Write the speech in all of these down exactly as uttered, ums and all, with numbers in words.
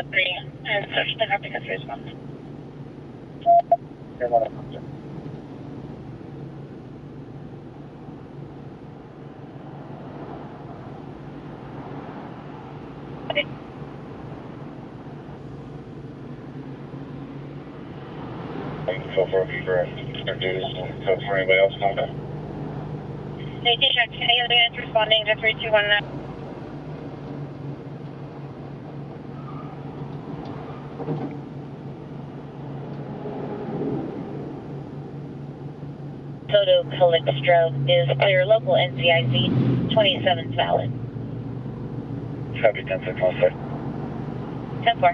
Three, and search the car pickup response. Okay. So for for introduce so for anybody else contact. Safety check. Any units responding to three two one nine. Photo Calixtro is clear. Local N C I C twenty-seven valid. Copy ten six one six. ten four.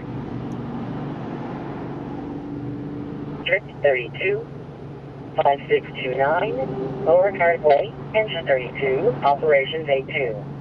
thirty-two, five six two nine, Overturned Way, engine thirty-two, operations eight two.